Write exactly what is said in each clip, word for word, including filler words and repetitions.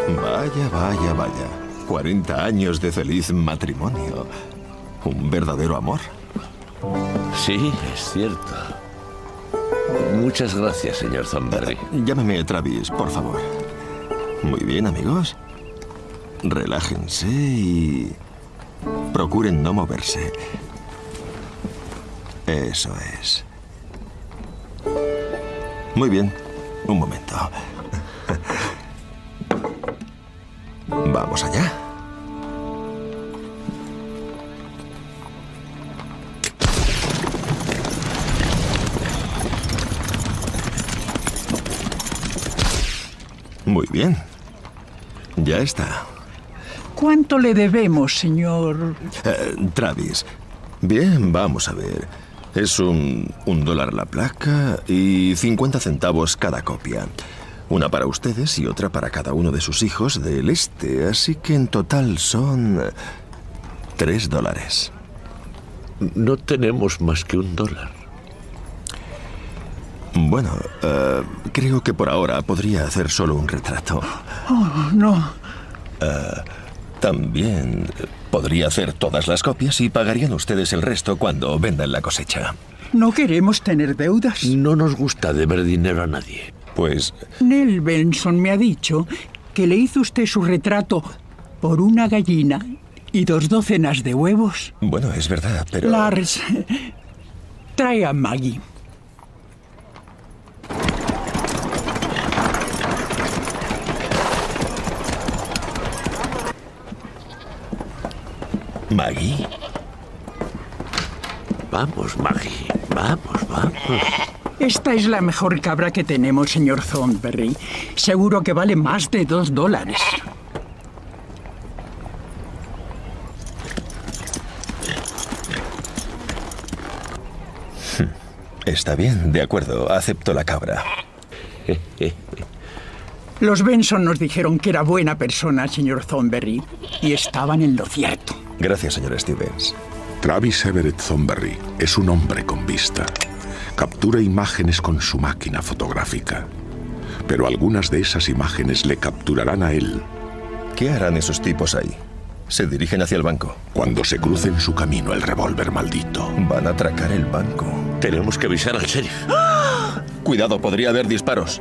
Vaya, vaya, vaya. cuarenta años de feliz matrimonio. Un verdadero amor. Sí, es cierto. Muchas gracias, señor Thornberry. Llámame Travis, por favor. Muy bien, amigos. Relájense y procuren no moverse. Eso es. Muy bien. Un momento. Vamos allá. Muy bien. Ya está. ¿Cuánto le debemos, señor? Eh, Travis. Bien, vamos a ver. Es un, un dólar la placa y cincuenta centavos cada copia. Una para ustedes y otra para cada uno de sus hijos del este. Así que en total son tres dólares. No tenemos más que un dólar. Bueno, uh, creo que por ahora podría hacer solo un retrato. Oh, no. Uh, también podría hacer todas las copias y pagarían ustedes el resto cuando vendan la cosecha. No queremos tener deudas. No nos gusta deber dinero a nadie. Pues... Nell Benson me ha dicho que le hizo usted su retrato por una gallina y dos docenas de huevos. Bueno, es verdad, pero... Lars, trae a Maggie. ¿Maggie? Vamos, Maggie. Vamos, vamos. Esta es la mejor cabra que tenemos, señor Thornberry. Seguro que vale más de dos dólares. Está bien, de acuerdo. Acepto la cabra. Los Benson nos dijeron que era buena persona, señor Thornberry, y estaban en lo cierto. Gracias, señor Stevens. Travis Everett Thornberry es un hombre con vista. Captura imágenes con su máquina fotográfica. Pero algunas de esas imágenes le capturarán a él. ¿Qué harán esos tipos ahí? Se dirigen hacia el banco. Cuando se cruce en su camino el revólver maldito. Van a atracar el banco. Tenemos que avisar al sheriff. ¡Ah! Cuidado, podría haber disparos.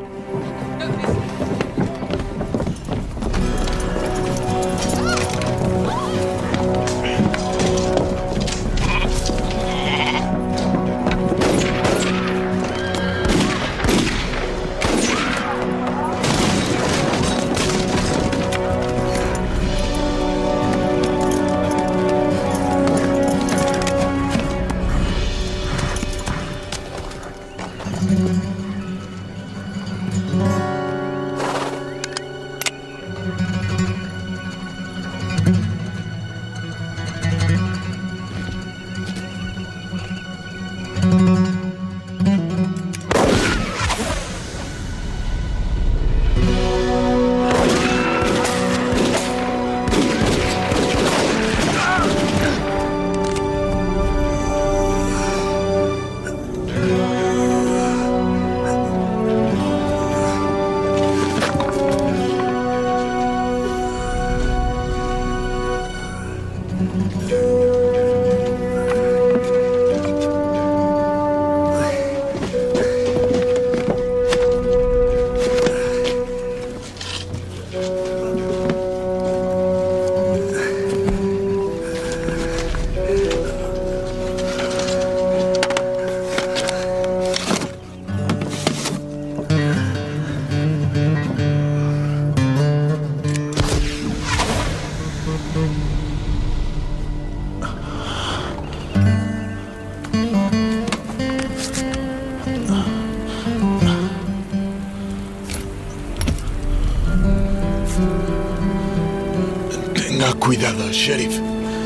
Cuidado, sheriff.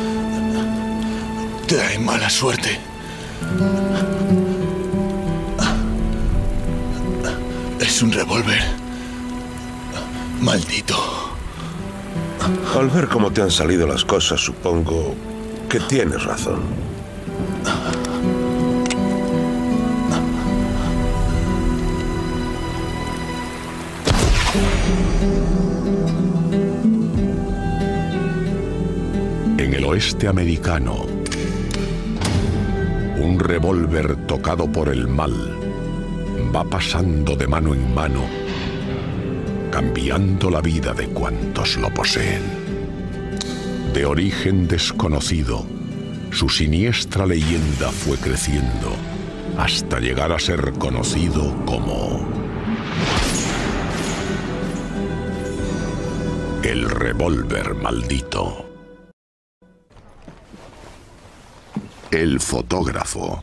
Trae mala suerte. Es un revólver. Maldito. Al ver cómo te han salido las cosas, supongo que tienes razón. oeste americano, un revólver tocado por el mal va pasando de mano en mano, cambiando la vida de cuantos lo poseen. De origen desconocido, su siniestra leyenda fue creciendo hasta llegar a ser conocido como el revólver maldito. El fotógrafo.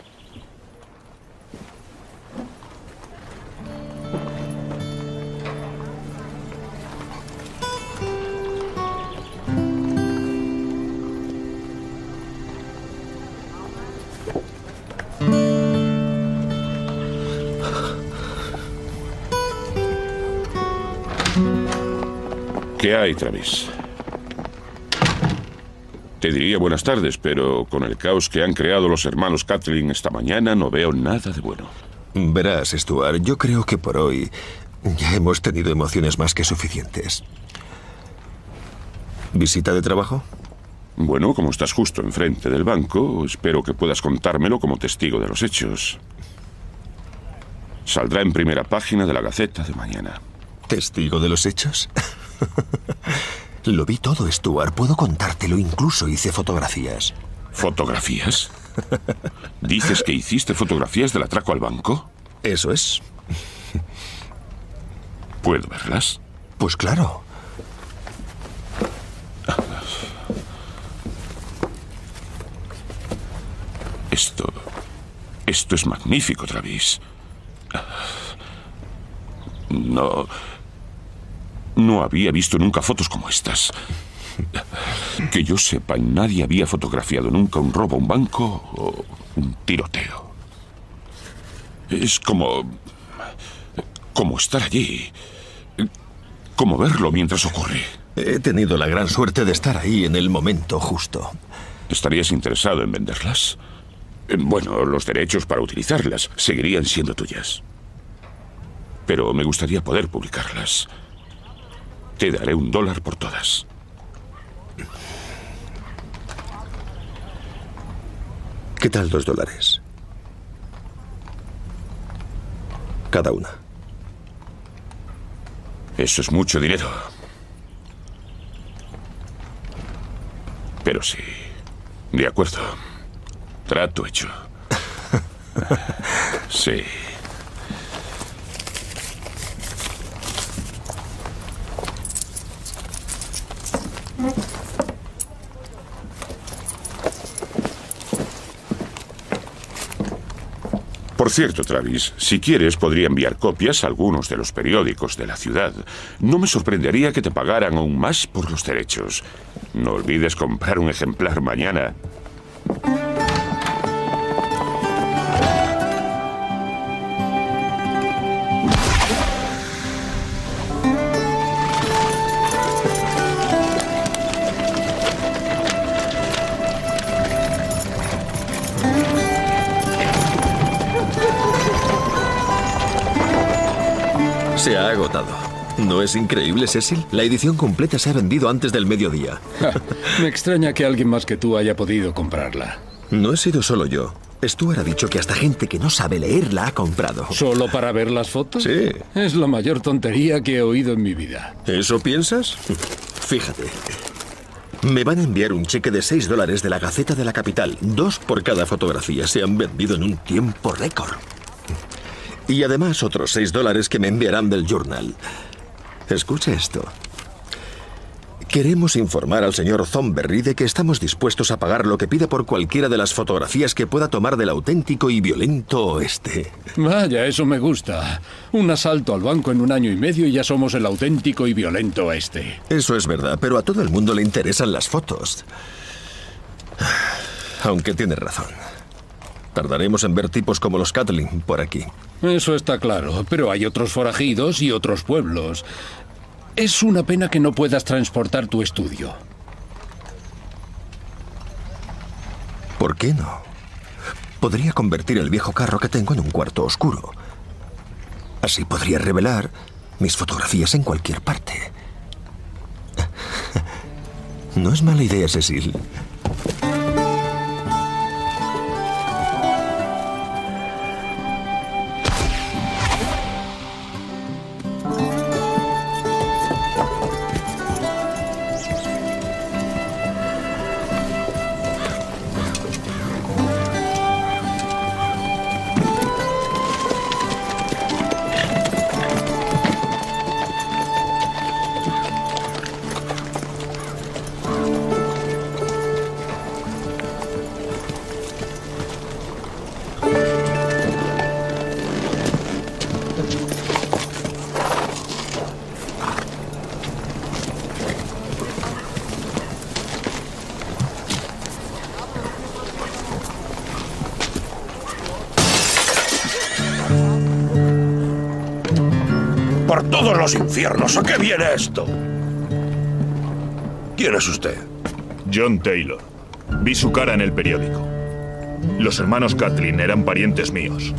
¿Qué hay, Travis? Te diría buenas tardes, pero con el caos que han creado los hermanos Kathleen esta mañana no veo nada de bueno. Verás, Stuart, yo creo que por hoy ya hemos tenido emociones más que suficientes. ¿Visita de trabajo? Bueno, como estás justo enfrente del banco, espero que puedas contármelo como testigo de los hechos. Saldrá en primera página de la Gaceta de mañana. ¿Testigo de los hechos? Lo vi todo, Stuart. Puedo contártelo. Incluso hice fotografías. ¿Fotografías? ¿Dices que hiciste fotografías del atraco al banco? Eso es. ¿Puedo verlas? Pues claro. Esto... Esto es magnífico, Travis. No... No había visto nunca fotos como estas. Que yo sepa, nadie había fotografiado nunca un robo a un banco o un tiroteo. Es como... como estar allí. Como verlo mientras ocurre. He tenido la gran suerte de estar ahí en el momento justo. ¿Estarías interesado en venderlas? Bueno, los derechos para utilizarlas seguirían siendo tuyas. Pero me gustaría poder publicarlas. Te daré un dólar por todas. ¿Qué tal dos dólares? Cada una. Eso es mucho dinero. Pero sí. De acuerdo. Trato hecho. Sí. Por cierto, Travis, si quieres podría enviar copias a algunos de los periódicos de la ciudad. No me sorprendería que te pagaran aún más por los derechos. No olvides comprar un ejemplar mañana. Se ha agotado. ¿No es increíble, Cecil? La edición completa se ha vendido antes del mediodía. Me extraña que alguien más que tú haya podido comprarla. No he sido solo yo. Stuart ha dicho que hasta gente que no sabe leer la ha comprado. ¿Solo para ver las fotos? Sí. Es la mayor tontería que he oído en mi vida. ¿Eso piensas? Fíjate. Me van a enviar un cheque de seis dólares de la Gaceta de la Capital. Dos por cada fotografía. Se han vendido en un tiempo récord. Y además otros seis dólares que me enviarán del Journal. Escuche esto. Queremos informar al señor Thornberry de que estamos dispuestos a pagar lo que pida por cualquiera de las fotografías que pueda tomar del auténtico y violento oeste. Vaya, eso me gusta. Un asalto al banco en un año y medio y ya somos el auténtico y violento oeste. Eso es verdad, pero a todo el mundo le interesan las fotos. Aunque tienes razón. Tardaremos en ver tipos como los Kathleen por aquí. Eso está claro, pero hay otros forajidos y otros pueblos. Es una pena que no puedas transportar tu estudio. ¿Por qué no? Podría convertir el viejo carro que tengo en un cuarto oscuro. Así podría revelar mis fotografías en cualquier parte. No es mala idea, Cecil. ¡Por todos los infiernos! ¿A qué viene esto? ¿Quién es usted? John Taylor. Vi su cara en el periódico. Los hermanos Catlin eran parientes míos.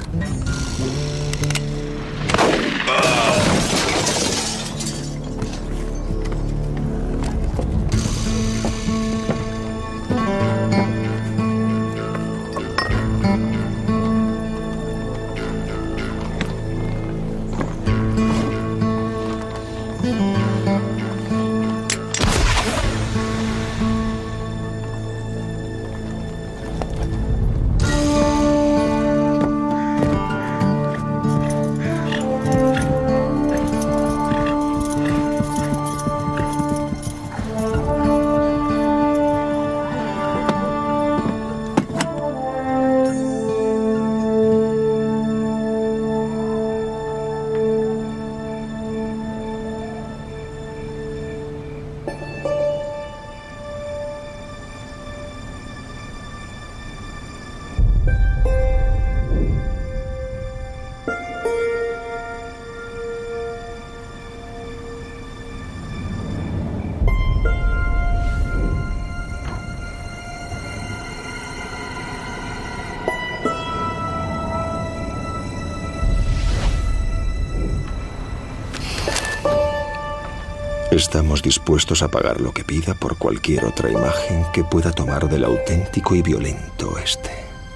Estamos dispuestos a pagar lo que pida por cualquier otra imagen que pueda tomar del auténtico y violento oeste.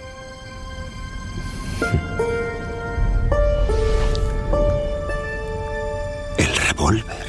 El revólver.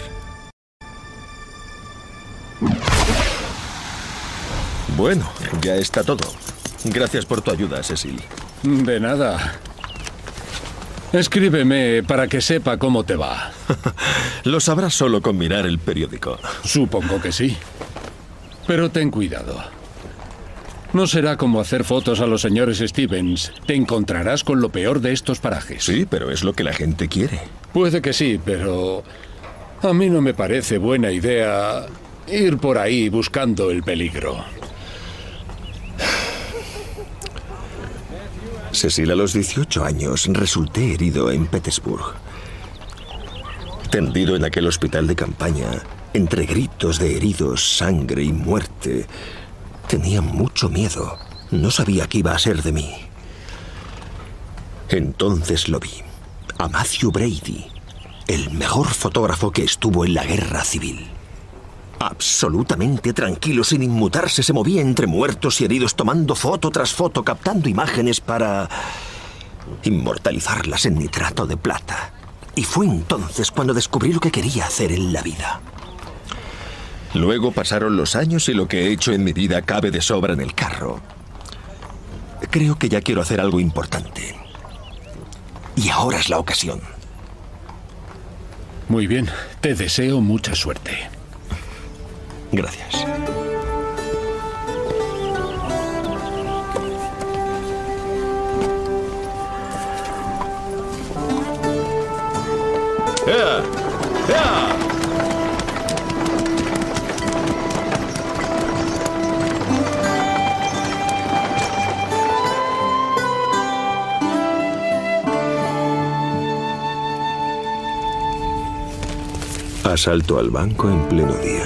Bueno, ya está todo. Gracias por tu ayuda, Cecil. De nada. Escríbeme para que sepa cómo te va. Lo sabrás solo con mirar el periódico. Supongo que sí. Pero ten cuidado. No será como hacer fotos a los señores Stevens. Te encontrarás con lo peor de estos parajes. Sí, pero es lo que la gente quiere. Puede que sí, pero a mí no me parece buena idea ir por ahí buscando el peligro. Cecil, a los dieciocho años resulté herido en Petersburg. Tendido en aquel hospital de campaña, entre gritos de heridos, sangre y muerte, tenía mucho miedo. No sabía qué iba a ser de mí. Entonces lo vi. A Matthew Brady, el mejor fotógrafo que estuvo en la guerra civil. Absolutamente tranquilo, sin inmutarse, se movía entre muertos y heridos, tomando foto tras foto, captando imágenes para inmortalizarlas en nitrato de plata. Y fue entonces cuando descubrí lo que quería hacer en la vida. Luego pasaron los años y lo que he hecho en mi vida cabe de sobra en el carro. Creo que ya quiero hacer algo importante. Y ahora es la ocasión. Muy bien, te deseo mucha suerte. Gracias. ¡Ea! ¡Ea! Asalto al banco en pleno día.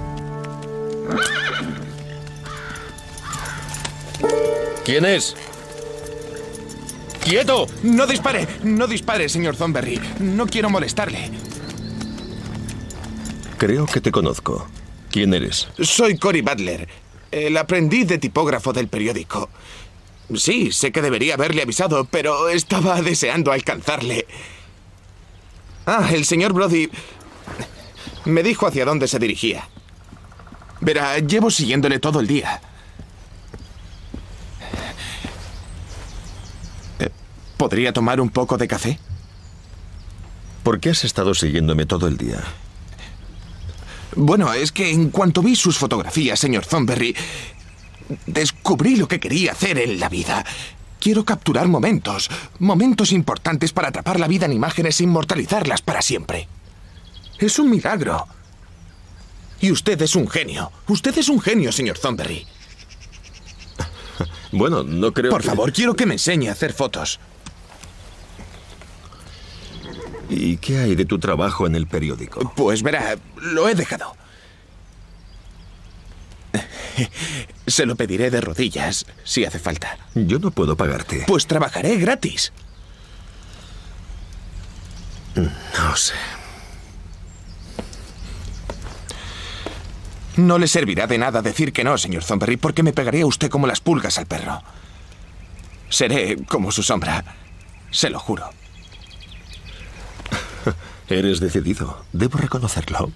¿Quién es? ¡Quieto! No dispare, no dispare, señor Thornberry. No quiero molestarle. Creo que te conozco. ¿Quién eres? Soy Cory Butler, el aprendiz de tipógrafo del periódico. Sí, sé que debería haberle avisado, pero estaba deseando alcanzarle. Ah, el señor Brody me dijo hacia dónde se dirigía. Verá, llevo siguiéndole todo el día. ¿Podría tomar un poco de café? ¿Por qué has estado siguiéndome todo el día? Bueno, es que en cuanto vi sus fotografías, señor Thornberry, descubrí lo que quería hacer en la vida. Quiero capturar momentos, momentos importantes para atrapar la vida en imágenes e inmortalizarlas para siempre. Es un milagro. Y usted es un genio. Usted es un genio, señor Thornberry. Bueno, no creo Por que... favor, quiero que me enseñe a hacer fotos. ¿Y qué hay de tu trabajo en el periódico? Pues verá, lo he dejado. Se lo pediré de rodillas, si hace falta. Yo no puedo pagarte. Pues trabajaré gratis. No sé. No le servirá de nada decir que no, señor Thornberry, porque me pegaría usted como las pulgas al perro. Seré como su sombra, se lo juro. Eres decidido. Debo reconocerlo.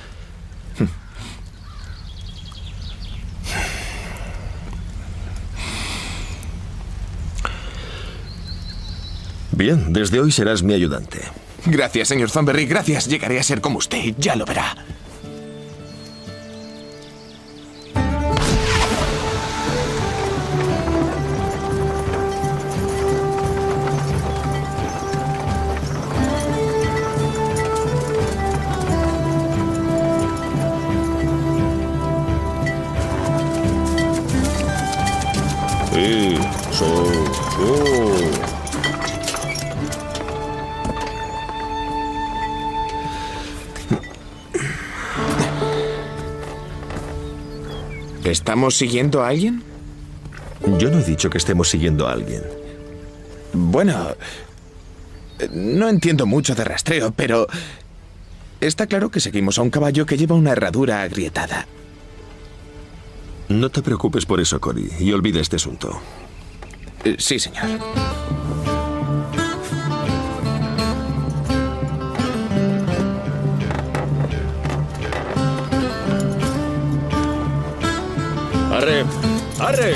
Bien, desde hoy serás mi ayudante. Gracias, señor Thornberry, gracias. Llegaré a ser como usted, ya lo verá. Eso. Oh. ¿Estamos siguiendo a alguien? Yo no he dicho que estemos siguiendo a alguien. Bueno, no entiendo mucho de rastreo, pero está claro que seguimos a un caballo que lleva una herradura agrietada. No te preocupes por eso, Cory, y olvida este asunto. Eh, sí, señor. ¡Arre! ¡Arre!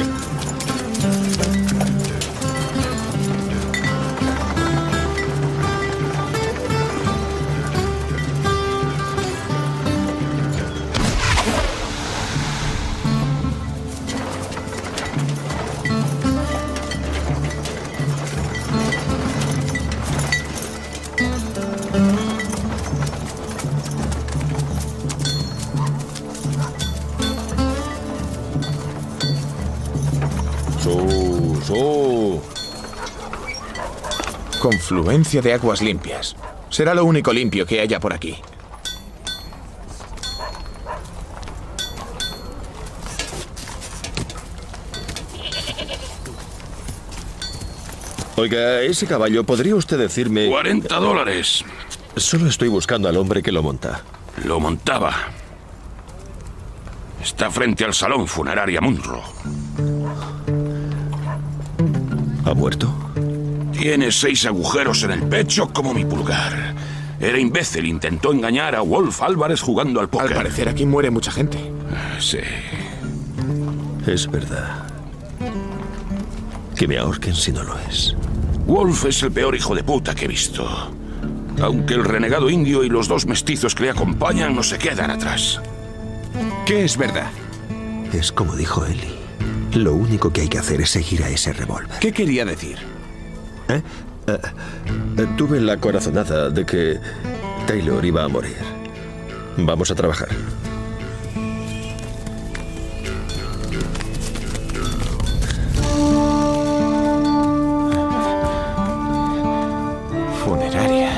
So, so. Confluencia de aguas limpias. Será lo único limpio que haya por aquí. Oiga, ese caballo, ¿podría usted decirme...? cuarenta dólares. Solo estoy buscando al hombre que lo monta. Lo montaba. Está frente al salón funeraria Munro. ¿Ha muerto? Tiene seis agujeros en el pecho como mi pulgar. Era imbécil, intentó engañar a Wolf Álvarez jugando al póker. Al parecer aquí muere mucha gente. Sí. Es verdad. Que me ahorquen si no lo es. Wolf es el peor hijo de puta que he visto. Aunque el renegado indio y los dos mestizos que le acompañan no se quedan atrás. ¿Qué es verdad? Es como dijo Ellie. Lo único que hay que hacer es seguir a ese revólver. ¿Qué quería decir? ¿Eh? Eh, eh, tuve la corazonada de que Taylor iba a morir. Vamos a trabajar. Funeraria.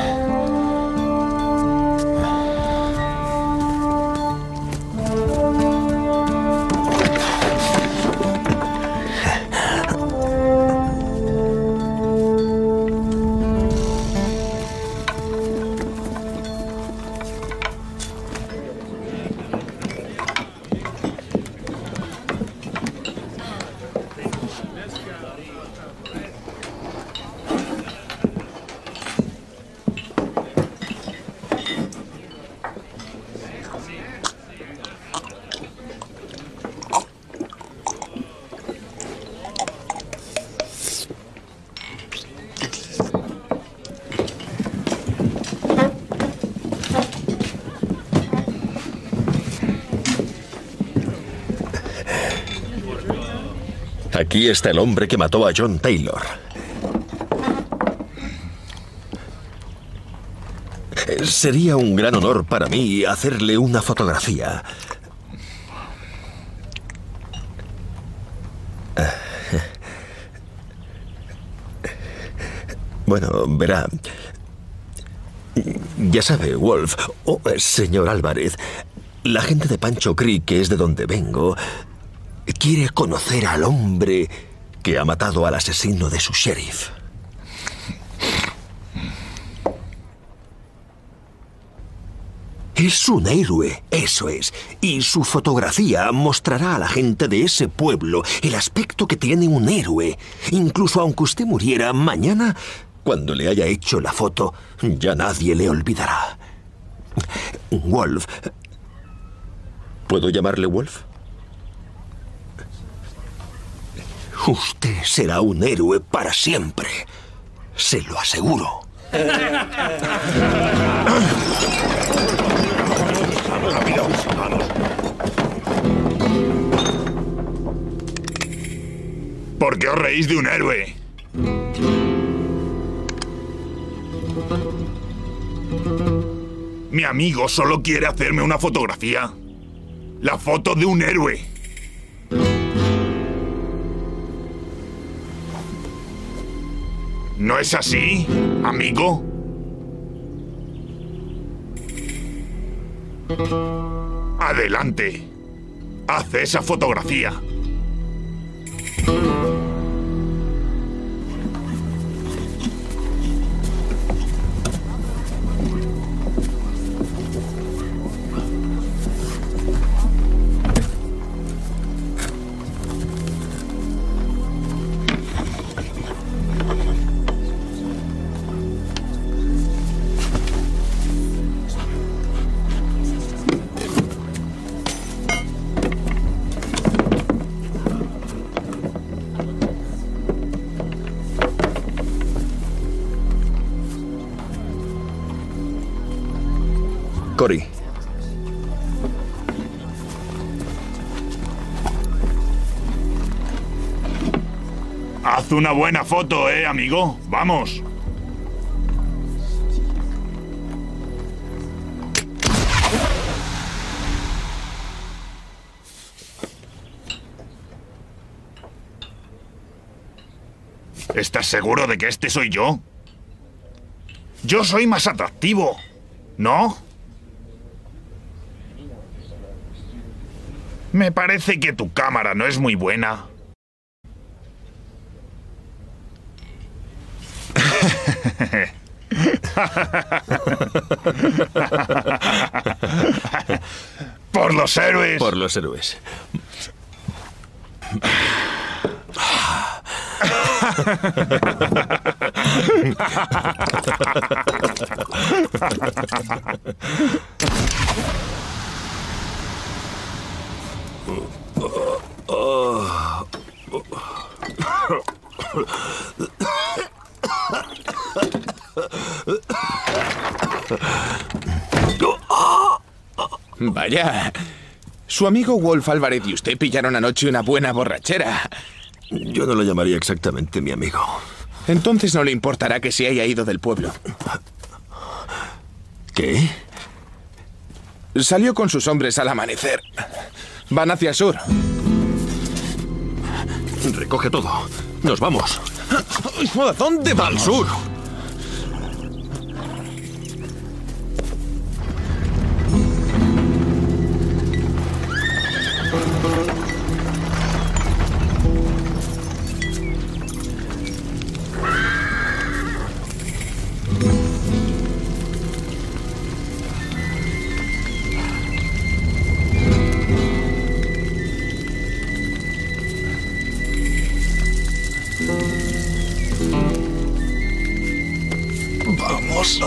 Aquí está el hombre que mató a John Taylor. Sería un gran honor para mí hacerle una fotografía. Bueno, verá. Ya sabe, Wolf, oh, señor Álvarez, la gente de Pancho Creek, que es de donde vengo, quiere conocer al hombre que ha matado al asesino de su sheriff. Es un héroe, eso es. Y su fotografía mostrará a la gente de ese pueblo el aspecto que tiene un héroe. Incluso aunque usted muriera mañana, cuando le haya hecho la foto, ya nadie le olvidará. Wolf. ¿Puedo llamarle Wolf? Usted será un héroe para siempre. Se lo aseguro. Vamos, rápido, vamos. ¿Por qué os reís de un héroe? Mi amigo solo quiere hacerme una fotografía. La foto de un héroe. ¿No es así, amigo? Adelante. Haz esa fotografía. Cory. Haz una buena foto, ¿eh, amigo? Vamos. ¿Estás seguro de que este soy yo? Yo soy más atractivo, ¿no? Me parece que tu cámara no es muy buena. Por los héroes. Por los héroes. Vaya. Su amigo Wolf Álvarez y usted pillaron anoche una buena borrachera. Yo no lo llamaría exactamente mi amigo. Entonces no le importará que se haya ido del pueblo. ¿Qué? Salió con sus hombres al amanecer. Van hacia el sur. Recoge todo. Nos vamos. ¿A dónde vamos? Al sur. Vamos.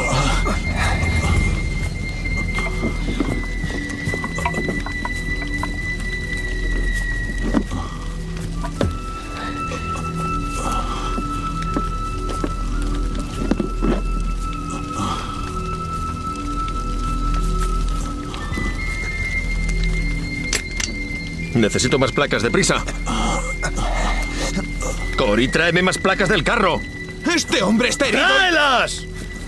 Necesito más placas, deprisa. Cory, tráeme más placas del carro. ¡Este hombre está herido! ¡Tráelas!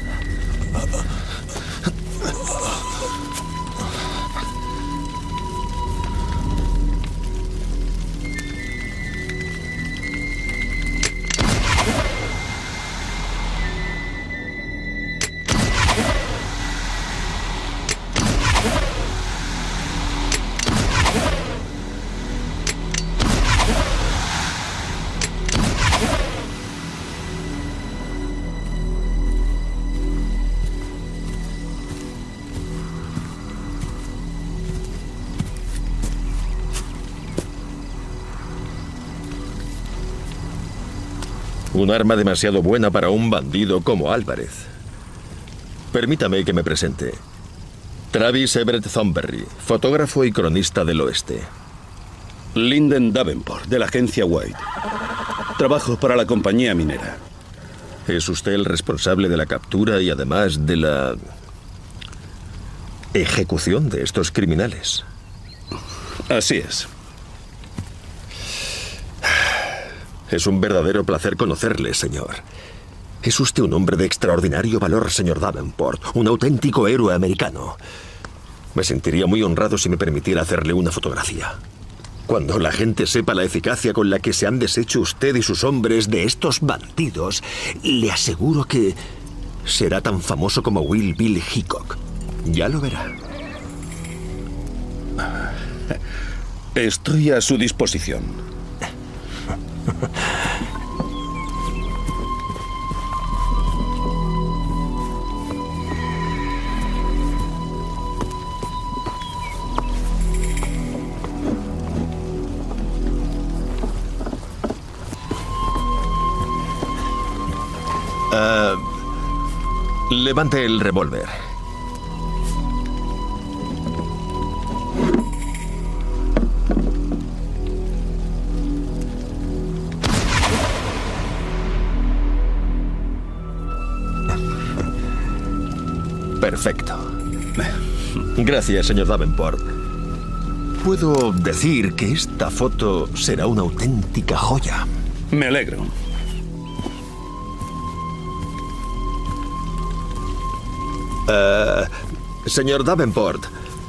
Un arma demasiado buena para un bandido como Álvarez. Permítame que me presente. Travis Everett Thornberry, fotógrafo y cronista del oeste. Lyndon Davenport, de la agencia White. Trabajo para la compañía minera. ¿Es usted el responsable de la captura y además de la ejecución de estos criminales? Así es. Es un verdadero placer conocerle, señor. Es usted un hombre de extraordinario valor, señor Davenport. Un auténtico héroe americano. Me sentiría muy honrado si me permitiera hacerle una fotografía. Cuando la gente sepa la eficacia con la que se han deshecho usted y sus hombres de estos bandidos, le aseguro que será tan famoso como Will Bill Hickok. Ya lo verá. Estoy a su disposición. Uh, levante el revólver. Perfecto. Gracias, señor Davenport. Puedo decir que esta foto será una auténtica joya. Me alegro. Uh, señor Davenport,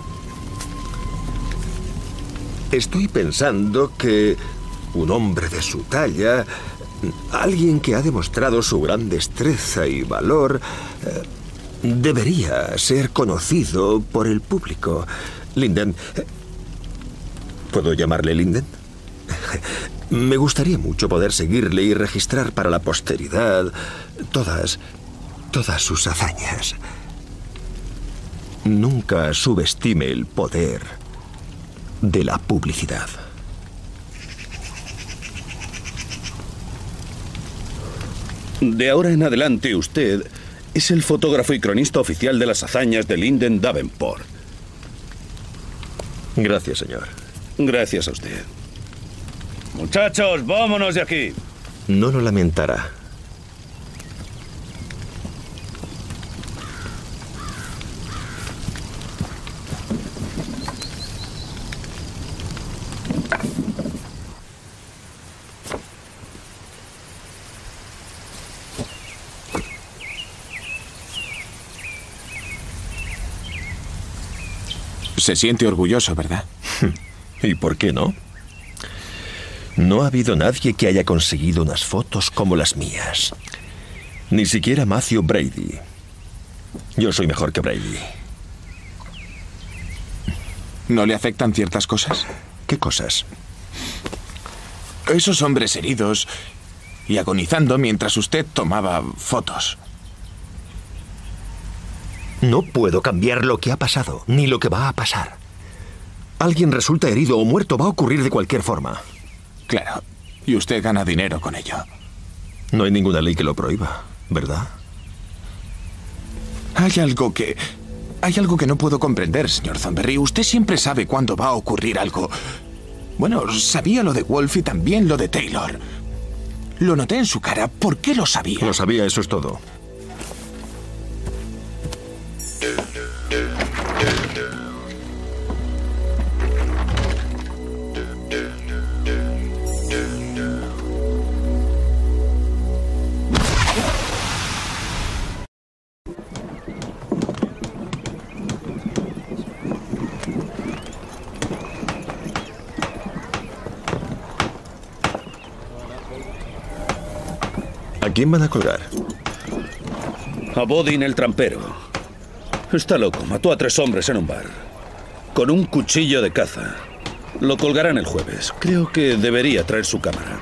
estoy pensando que un hombre de su talla, alguien que ha demostrado su gran destreza y valor, uh, debería ser conocido por el público. Lyndon, ¿puedo llamarle Lyndon? Me gustaría mucho poder seguirle y registrar para la posteridad todas, todas sus hazañas. Nunca subestime el poder de la publicidad. De ahora en adelante usted es el fotógrafo y cronista oficial de las hazañas de Lyndon Davenport. Gracias, señor. Gracias a usted. Muchachos, vámonos de aquí. No lo lamentará. Se siente orgulloso, ¿verdad? ¿Y por qué no? No ha habido nadie que haya conseguido unas fotos como las mías. Ni siquiera Matthew Brady. Yo soy mejor que Brady. ¿No le afectan ciertas cosas? ¿Qué cosas? Esos hombres heridos y agonizando mientras usted tomaba fotos. No puedo cambiar lo que ha pasado, ni lo que va a pasar. Alguien resulta herido o muerto, va a ocurrir de cualquier forma. Claro, y usted gana dinero con ello. No hay ninguna ley que lo prohíba, ¿verdad? Hay algo que... Hay algo que no puedo comprender, señor Thornberry. Usted siempre sabe cuándo va a ocurrir algo. Bueno, sabía lo de Wolf y también lo de Taylor. Lo noté en su cara. ¿Por qué lo sabía? Lo sabía, eso es todo. quién van a colgar? A Bodin el trampero. Está loco, mató a tres hombres en un bar. Con un cuchillo de caza. Lo colgarán el jueves. Creo que debería traer su cámara.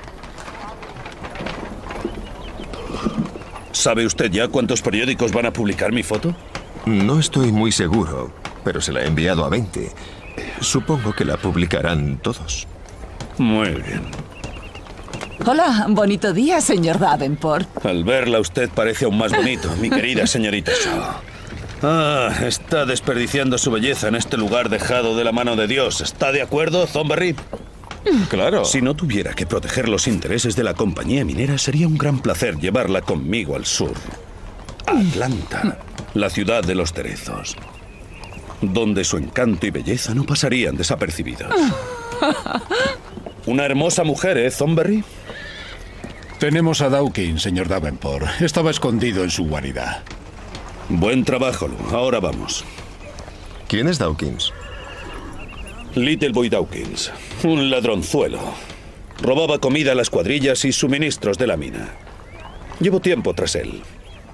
¿Sabe usted ya cuántos periódicos van a publicar mi foto? No estoy muy seguro, pero se la he enviado a veinte. Supongo que la publicarán todos. Muy bien. Hola, bonito día, señor Davenport. Al verla usted parece aún más bonito, mi querida señorita Shaw. Ah, está desperdiciando su belleza en este lugar dejado de la mano de Dios. ¿Está de acuerdo, Thornberry? Claro. Si no tuviera que proteger los intereses de la compañía minera, sería un gran placer llevarla conmigo al sur. A Atlanta, la ciudad de los cerezos, donde su encanto y belleza no pasarían desapercibidos. Una hermosa mujer, ¿eh, Thornberry? Tenemos a Dawkins, señor Davenport. Estaba escondido en su guarida. Buen trabajo, Lou. Ahora vamos. ¿Quién es Dawkins? Little Boy Dawkins, un ladronzuelo. Robaba comida a las cuadrillas y suministros de la mina. Llevo tiempo tras él.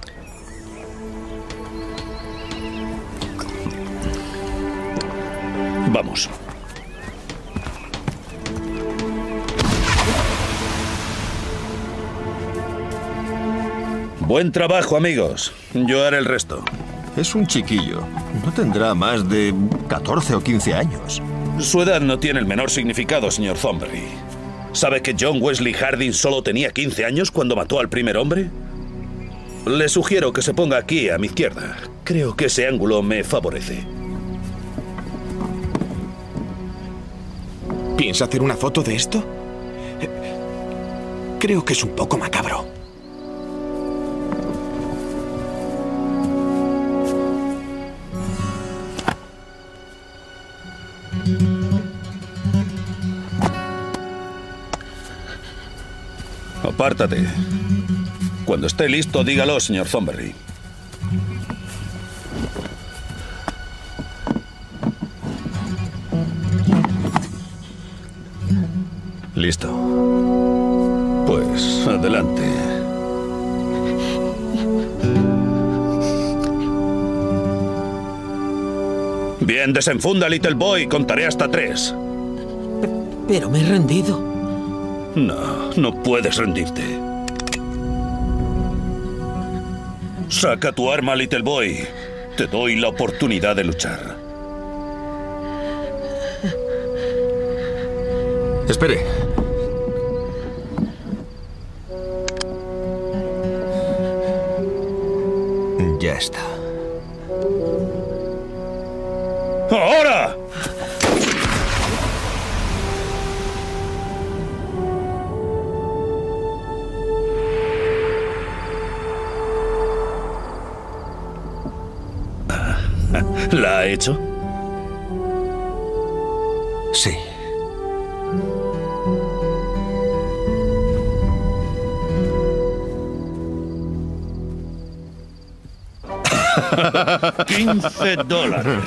Vamos. Buen trabajo, amigos. Yo haré el resto. Es un chiquillo. No tendrá más de catorce o quince años. Su edad no tiene el menor significado, señor Thornberry. ¿Sabe que John Wesley Harding solo tenía quince años cuando mató al primer hombre? Le sugiero que se ponga aquí, a mi izquierda. Creo que ese ángulo me favorece. ¿Piensa hacer una foto de esto? Creo que es un poco macabro. Apártate. Cuando esté listo, dígalo, señor Thornberry. Listo. Pues, adelante. Bien, desenfunda, Little Boy. Contaré hasta tres. Pero me he rendido. No, no puedes rendirte. Saca tu arma, Little Boy. Te doy la oportunidad de luchar. Espere. Ya está. ¡Ahora! ¿La ha hecho? Sí. quince dólares.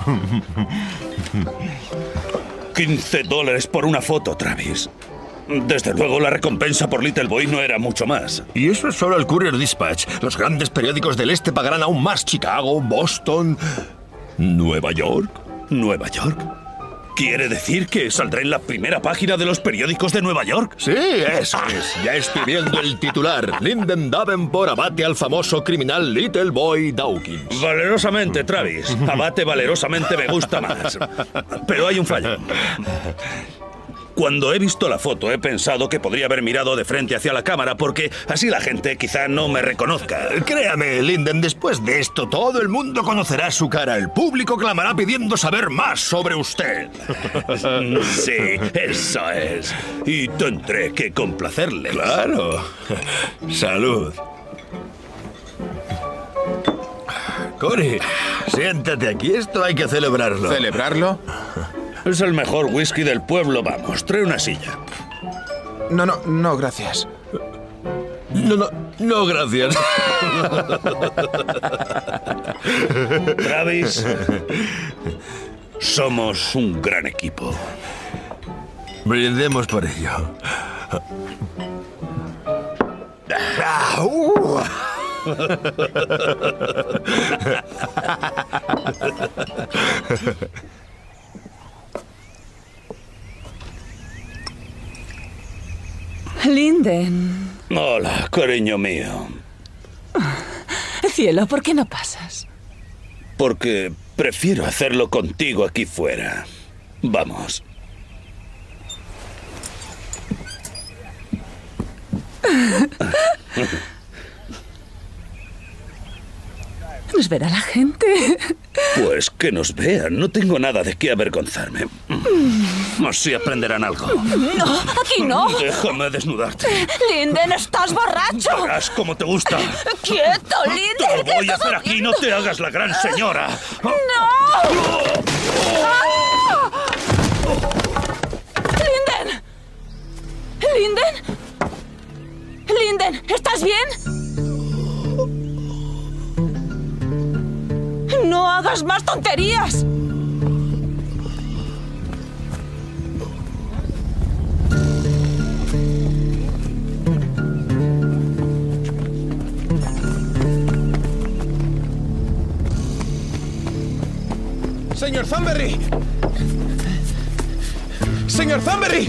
quince dólares por una foto, Travis. Desde luego, la recompensa por Little Boy no era mucho más. Y eso es solo el Courier Dispatch. Los grandes periódicos del este pagarán aún más. Chicago, Boston, Nueva York. ¿Nueva York? ¿Quiere decir que saldré en la primera página de los periódicos de Nueva York? Sí, eso es. Ya estoy viendo el titular. Linden Davenport abate al famoso criminal Little Boy Dawkins. Valerosamente, Travis. Abate valerosamente me gusta más. Pero hay un fallo. Cuando he visto la foto he pensado que podría haber mirado de frente hacia la cámara porque así la gente quizá no me reconozca. Créame, Linden, después de esto todo el mundo conocerá su cara. El público clamará pidiendo saber más sobre usted. Sí, eso es. Y tendré que complacerle. Claro. Salud. Cory, siéntate aquí. Esto hay que celebrarlo. ¿Celebrarlo? Es el mejor whisky del pueblo. Vamos, trae una silla. No, no, no, gracias. No, no, no, gracias. Travis, somos un gran equipo. Brindemos por ello. Ah, uh. Linden. Hola, cariño mío. Cielo, ¿por qué no pasas? Porque prefiero hacerlo contigo aquí fuera. Vamos. ¿Nos verá la gente? Pues que nos vean. No tengo nada de qué avergonzarme. Así aprenderán algo. No, aquí no. Déjame desnudarte. Linden, estás borracho. Verás como te gusta. Quieto, Linden. Te lo ¿qué voy a estás hacer aquí. haciendo? No te hagas la gran señora. ¡No! ¡Ah! ¡Linden! ¡Linden! ¡Linden! ¿Estás bien? ¡No hagas más tonterías! ¡Señor Thornberry! ¡Señor Thornberry!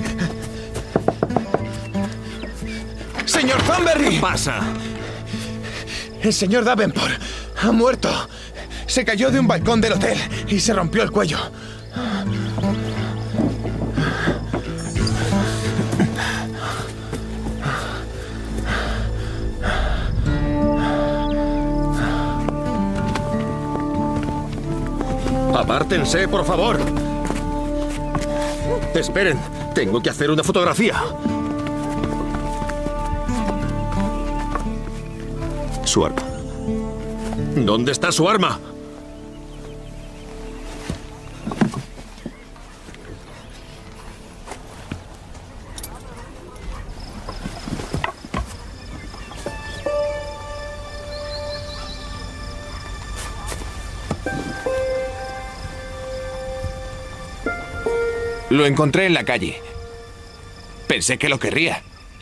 ¡Señor Thornberry! ¿Qué pasa? El señor Davenport ha muerto. Se cayó de un balcón del hotel y se rompió el cuello. Apártense, por favor. Esperen, tengo que hacer una fotografía. Su arma. ¿Dónde está su arma? Lo encontré en la calle. Pensé que lo querría.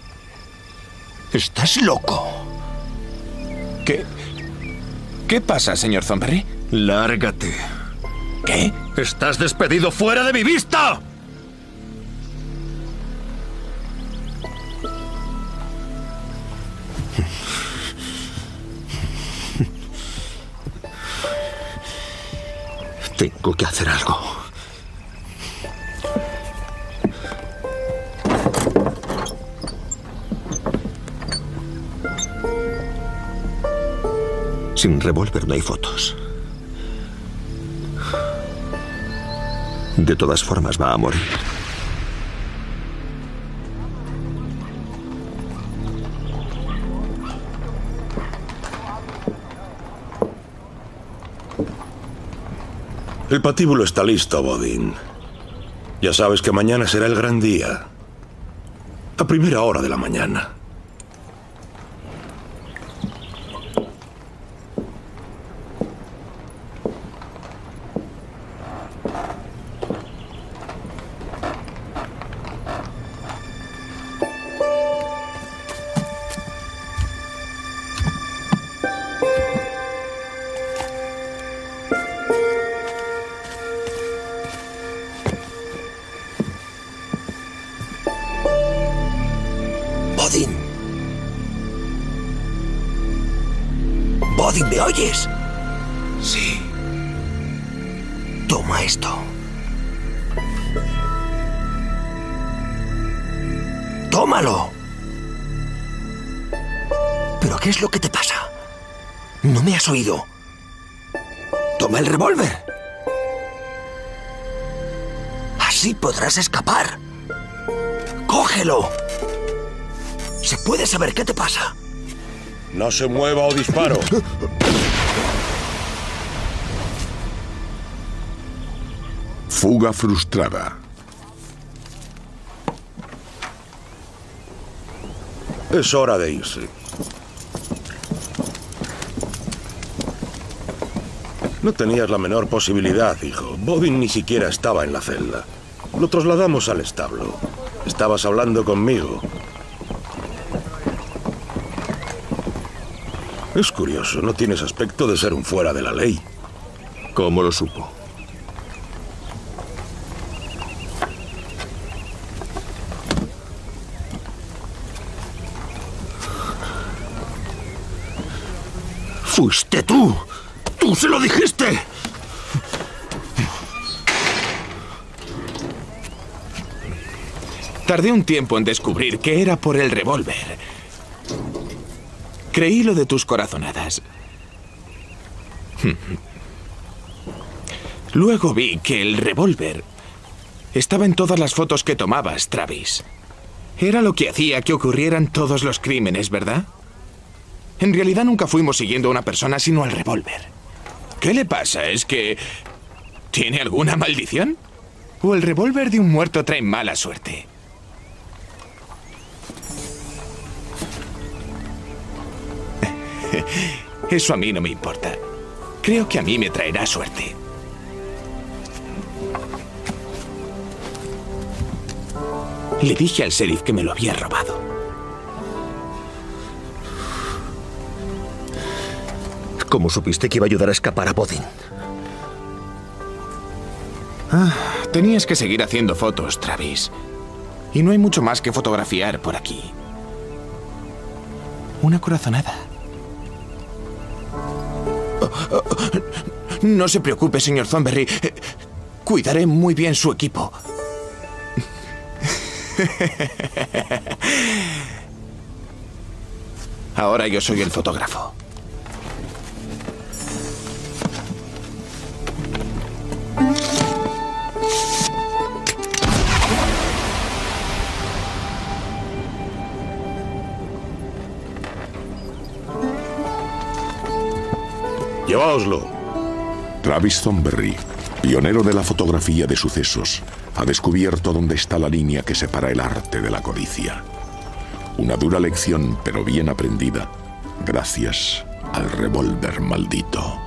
Estás loco. ¿Qué? ¿Qué pasa, señor Thornberry? Lárgate. ¿Qué? ¡Estás despedido fuera de mi vista! Tengo que hacer algo. Sin revólver no hay fotos. De todas formas va a morir. El patíbulo está listo, Bodin. Ya sabes que mañana será el gran día. A primera hora de la mañana. Bodin. Bodin, ¿me oyes? Sí. Toma esto. ¡Tómalo! ¿Pero qué es lo que te pasa? ¿No me has oído? Toma el revólver. Así podrás escapar. ¡Cógelo! ¿Se puede saber qué te pasa? No se mueva o disparo. Fuga frustrada. Es hora de irse. No tenías la menor posibilidad, hijo. Bodin ni siquiera estaba en la celda. Lo trasladamos al establo. Estabas hablando conmigo. Es curioso, no tienes aspecto de ser un fuera de la ley. ¿Cómo lo supo? ¡Fuiste tú! ¡Tú se lo dijiste! Tardé un tiempo en descubrir que era por el revólver. Creí lo de tus corazonadas. Luego vi que el revólver estaba en todas las fotos que tomabas, Travis. Era lo que hacía que ocurrieran todos los crímenes, ¿verdad? En realidad nunca fuimos siguiendo a una persona, sino al revólver. ¿Qué le pasa? ¿Es que tiene alguna maldición? ¿O el revólver de un muerto trae mala suerte? Eso a mí no me importa. Creo que a mí me traerá suerte. Le dije al sheriff que me lo había robado. ¿Cómo supiste que iba a ayudar a escapar a Bodin? Ah, tenías que seguir haciendo fotos, Travis. Y no hay mucho más que fotografiar por aquí. Una corazonada. No se preocupe, señor Thornberry. Cuidaré muy bien su equipo. Ahora yo soy el fotógrafo. Lleváoslo. Travis Thornberry, pionero de la fotografía de sucesos, ha descubierto dónde está la línea que separa el arte de la codicia. Una dura lección, pero bien aprendida, gracias al revólver maldito.